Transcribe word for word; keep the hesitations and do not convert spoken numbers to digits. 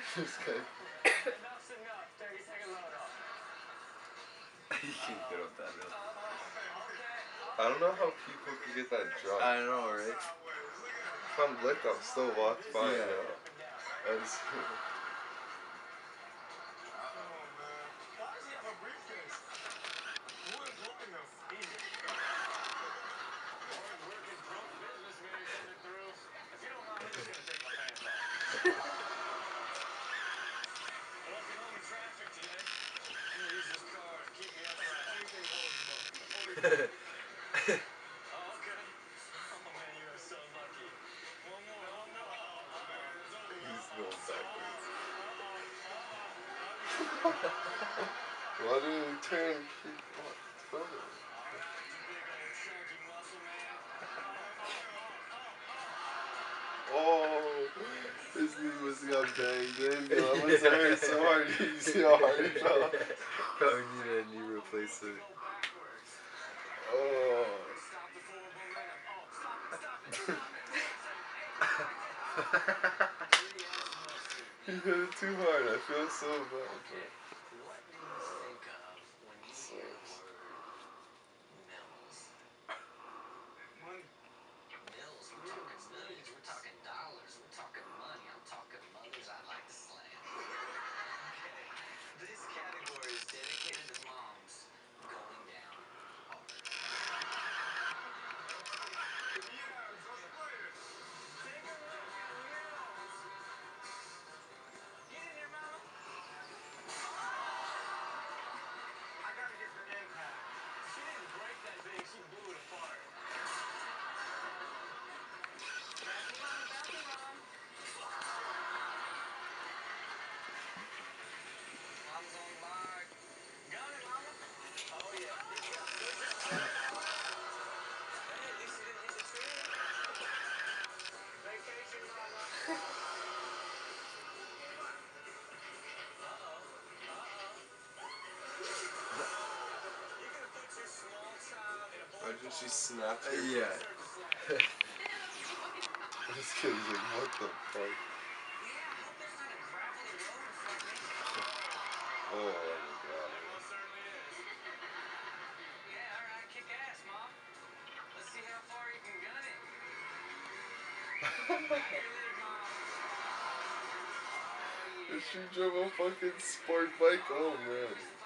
This guy. Enough's enough. thirty second load off. You can't get up that hill. I don't know how people can get that drunk. I know, right? If I'm lit, I'll still walk fine. Yeah. You know? That's, he's going backwards. Why did he turn? What? Oh, his knee must have got banged in. That must have hurt so hard. You see how hard it fell? Probably need a knee replacement. Oh. He hit it too hard. I feel so bad. Imagine she snapped her. Uh, yeah. This kid's like, what the fuck? Oh my god. She drove a fucking sport bike? Oh man.